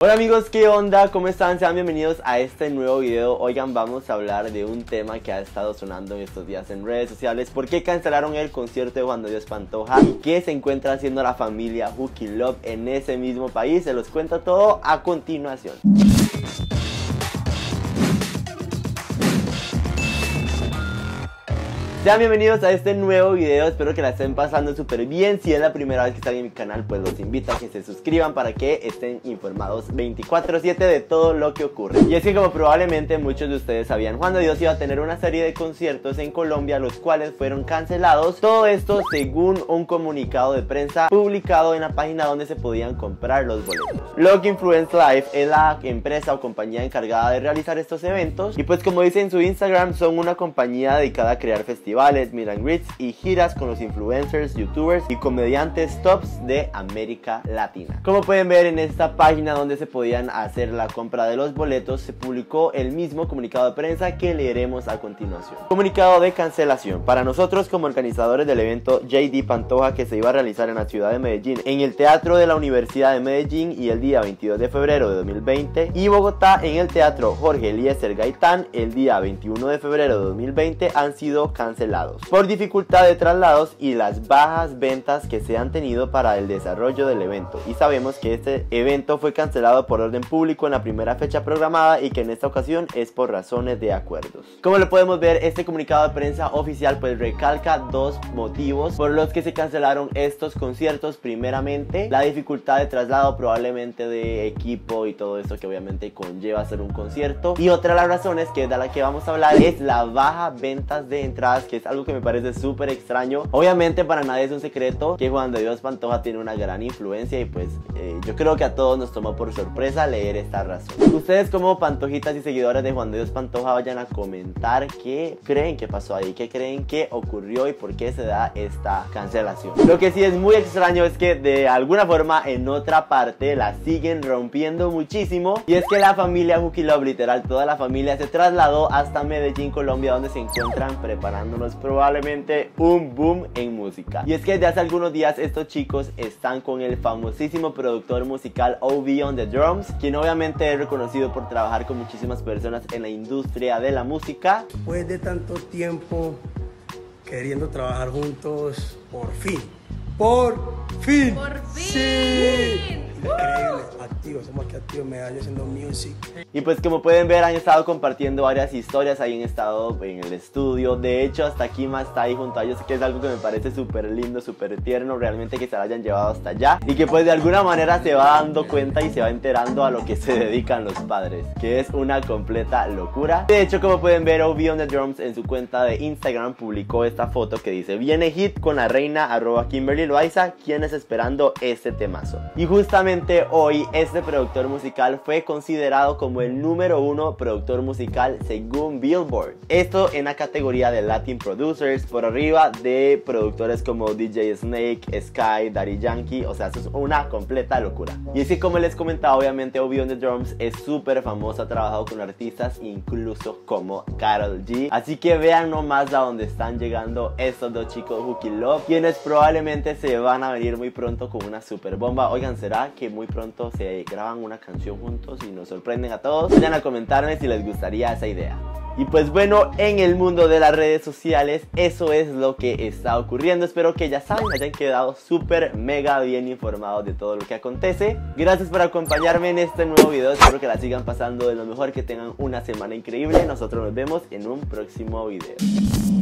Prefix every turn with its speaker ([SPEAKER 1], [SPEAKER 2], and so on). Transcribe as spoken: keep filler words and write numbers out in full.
[SPEAKER 1] Hola amigos, ¿qué onda? ¿Cómo están? Sean bienvenidos a este nuevo video. Oigan, vamos a hablar de un tema que ha estado sonando en estos días en redes sociales. ¿Por qué cancelaron el concierto de Juan de Dios Pantoja? ¿Y qué se encuentra haciendo la familia Juki Love en ese mismo país? Se los cuento todo a continuación. Sean bienvenidos a este nuevo video, espero que la estén pasando súper bien. Si es la primera vez que están en mi canal, pues los invito a que se suscriban para que estén informados veinticuatro siete de todo lo que ocurre. Y es que, como probablemente muchos de ustedes sabían, Juan de Dios iba a tener una serie de conciertos en Colombia, los cuales fueron cancelados. Todo esto según un comunicado de prensa publicado en la página donde se podían comprar los boletos. Loki Influence Live es la empresa o compañía encargada de realizar estos eventos. Y pues, como dice en su Instagram, son una compañía dedicada a crear festivales, meet and greets y giras con los influencers, youtubers y comediantes tops de América Latina. Como pueden ver en esta página donde se podían hacer la compra de los boletos, se publicó el mismo comunicado de prensa que leeremos a continuación. Comunicado de cancelación. Para nosotros, como organizadores del evento J D Pantoja, que se iba a realizar en la ciudad de Medellín, en el Teatro de la Universidad de Medellín, y el día veintidós de febrero de dos mil veinte, y Bogotá en el Teatro Jorge Eliezer Gaitán el día veintiuno de febrero de dos mil veinte, han sido cancelados por dificultad de traslados y las bajas ventas que se han tenido para el desarrollo del evento. Y sabemos que este evento fue cancelado por orden público en la primera fecha programada y que en esta ocasión es por razones de acuerdos. Como lo podemos ver, este comunicado de prensa oficial pues recalca dos motivos por los que se cancelaron estos conciertos. Primeramente, la dificultad de traslado, probablemente de equipo y todo esto que obviamente conlleva hacer un concierto. Y otra de las razones, que es de la que vamos a hablar, es la baja ventas de entradas, que es algo que me parece súper extraño. Obviamente para nadie es un secreto que Juan de Dios Pantoja tiene una gran influencia y pues eh, yo creo que a todos nos tomó por sorpresa leer esta razón. Ustedes, como pantojitas y seguidores de Juan de Dios Pantoja, vayan a comentar qué creen que pasó ahí, qué creen que ocurrió y por qué se da esta cancelación. Lo que sí es muy extraño es que de alguna forma en otra parte la siguen rompiendo muchísimo, y es que la familia Juki Love, literal toda la familia, se trasladó hasta Medellín, Colombia, donde se encuentran preparándonos probablemente un boom en música. Y es que desde hace algunos días estos chicos están con el famosísimo productor musical O B on the Drums, quien obviamente es reconocido por trabajar con muchísimas personas en la industria de la música.
[SPEAKER 2] Después de tanto tiempo queriendo trabajar juntos, por fin, por fin,
[SPEAKER 3] por fin,
[SPEAKER 2] sí. Increíble, activos, somos aquí activos, medallas haciendo music.
[SPEAKER 1] Y pues, como pueden ver, han estado compartiendo varias historias, ahí han estado en el estudio. De hecho, hasta Kima está ahí junto a ellos, que es algo que me parece súper lindo, súper tierno, realmente, que se la hayan llevado hasta allá. Y que pues de alguna manera se va dando cuenta y se va enterando a lo que se dedican los padres, que es una completa locura. De hecho, como pueden ver, O B on the Drums en su cuenta de Instagram publicó esta foto que dice: viene hit con la reina arroba Kimberly Loaiza, quienes esperando este temazo. Y justamente hoy este productor musical fue considerado como el número uno productor musical según Billboard. Esto en la categoría de Latin Producers, por arriba de productores como D J Snake, Sky, Daddy Yankee. O sea, eso es una completa locura. Y es que, como les comentaba, obviamente O B on the Drums es súper famoso, ha trabajado con artistas incluso como Karol G. Así que vean nomás a dónde están llegando estos dos chicos Juki Love, quienes probablemente se van a venir muy pronto con una super bomba. Oigan, ¿será que muy pronto se graban una canción juntos y nos sorprenden a todos? Vayan a comentarme si les gustaría esa idea. Y pues bueno, en el mundo de las redes sociales eso es lo que está ocurriendo. Espero que ya saben, hayan quedado súper mega bien informados de todo lo que acontece. Gracias por acompañarme en este nuevo video, espero que la sigan pasando de lo mejor, que tengan una semana increíble. Nosotros nos vemos en un próximo video.